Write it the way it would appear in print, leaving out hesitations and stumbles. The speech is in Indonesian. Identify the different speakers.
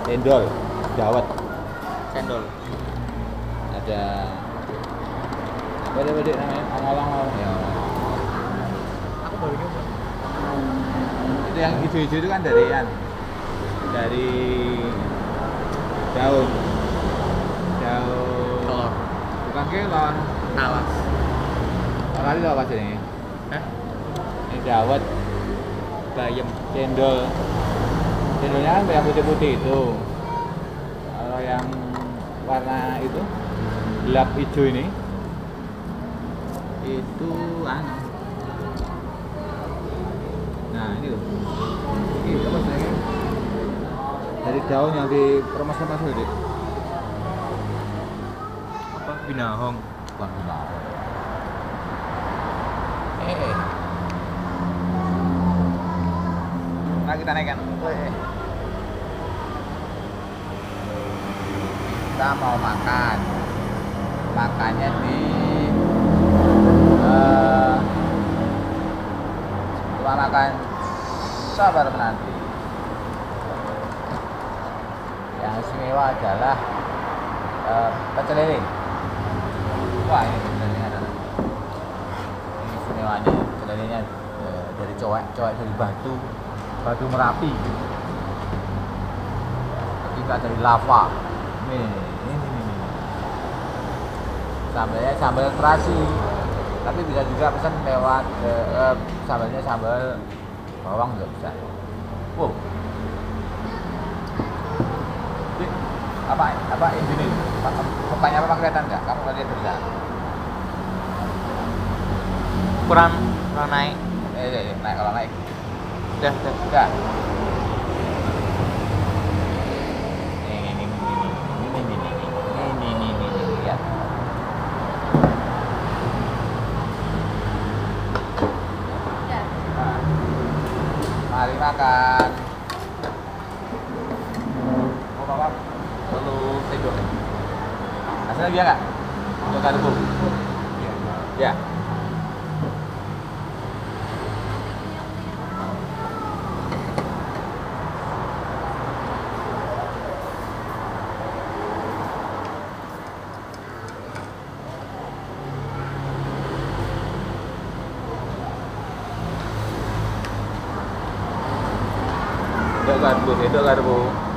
Speaker 1: cendol, dawet,
Speaker 2: Cendol.
Speaker 1: ada apa dia namanya? Ongol-ongol ya.
Speaker 2: Aku baru nyoba.
Speaker 1: Itu yang hijau-hijau itu kan dari daun
Speaker 2: Telur.
Speaker 1: bukan kelon.
Speaker 2: Talas.
Speaker 1: Kali lo apa sih ini?
Speaker 2: Hah?
Speaker 1: Ini dawet,
Speaker 2: Bayam.
Speaker 1: cendolnya kan yang putih-putih itu. Kalau yang warna itu gelap hijau ini itu nah ini loh, ini apa sebenarnya dari daun yang diremas-remas loh, Dik.
Speaker 2: Apa? Binahong.
Speaker 1: Bukan bunga. Nah kita naikkan. Kita mau makannya di rumah makan Sabar Menanti. Yang istimewa adalah pecel lele. Wah ini pecel lele adalah ini istimewanya pecel lelenya dari cowek dari batu Merapi. Ketiga dari lava. Ini. Sambalnya sambal terasi, tapi bisa juga pesan lewat sambalnya sambal bawang juga bisa. Wow. Dik, apa ini? Mukanya apa kelihatan nggak? Kamu nggak lihat bisa?
Speaker 2: Kurang naik.
Speaker 1: Naik kalau naik.
Speaker 2: Udah.
Speaker 1: Ini lihat. Mari makan. Mau apa? Perlu sendok. Hasilnya biar nggak? Untuk karbo. Ya. Sendok karbo.